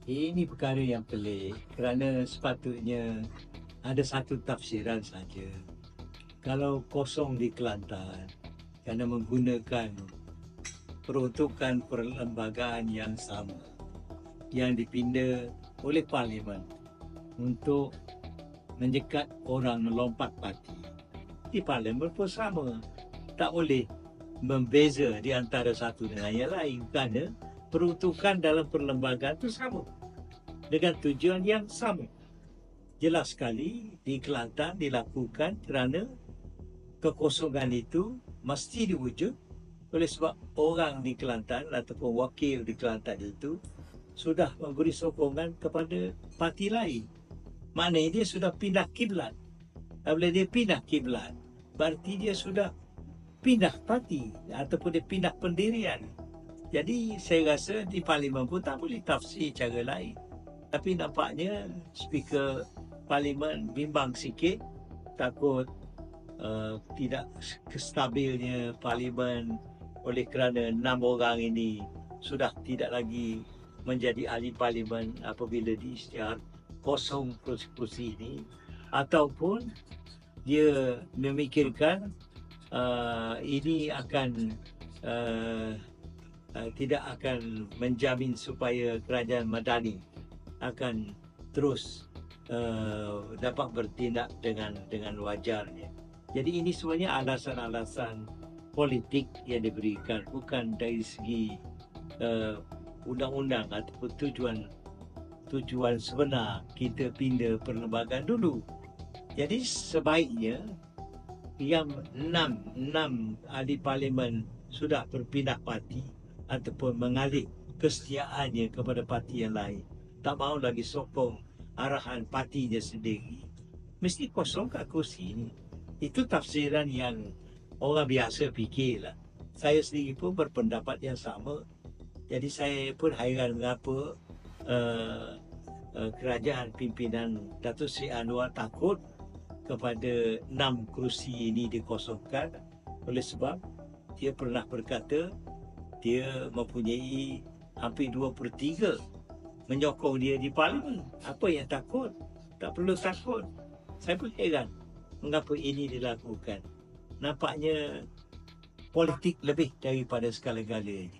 Ini perkara yang pelik kerana sepatutnya ada satu tafsiran saja. Kalau kosong di Kelantan kerana menggunakan peruntukan perlembagaan yang sama yang dipinda oleh Parlimen untuk menjekat orang melompat parti. Di Parlimen pun sama. Tak boleh membeza di antara satu dengan yang lain kerana peruntukan dalam perlembagaan itu sama dengan tujuan yang sama. Jelas sekali di Kelantan dilakukan kerana kekosongan itu mesti diwujud oleh sebab orang di Kelantan ataupun wakil di Kelantan itu sudah memberi sokongan kepada parti lain. Maknanya dia sudah pindah kiblat. Apabila dia pindah kiblat, berarti dia sudah pindah parti ataupun dia pindah pendirian. Jadi saya rasa di Parlimen pun tak boleh tafsir cara lain. Tapi nampaknya Speaker Parlimen bimbang sikit, takut tidak stabilnya Parlimen oleh kerana 6 orang ini sudah tidak lagi menjadi ahli Parlimen apabila diisytihar kosong kursi ini, ataupun dia memikirkan ini akan tidak akan menjamin supaya kerajaan Madani akan terus dapat bertindak dengan wajarnya. Jadi ini sebenarnya alasan-alasan politik yang diberikan, bukan dari segi undang-undang ataupun tujuan sebenar kita pindah perlembagaan dulu. Jadi sebaiknya yang enam ahli Parlimen sudah berpindah parti ataupun mengalih kesetiaannya kepada parti yang lain, tak mahu lagi sokong arahan partinya sendiri, mesti kosongkan kursi ini. Itu tafsiran yang orang biasa fikirlah. Saya sendiri pun berpendapat yang sama. Jadi saya pun hairan mengapa kerajaan pimpinan Datuk Seri Anwar takut kepada 6 kerusi ini dikosongkan, oleh sebab dia pernah berkata dia mempunyai hampir 2/3 menyokong dia di Parlimen. Apa yang takut? Tak perlu takut. Saya pun heran mengapa ini dilakukan. Nampaknya politik lebih daripada segala-galanya.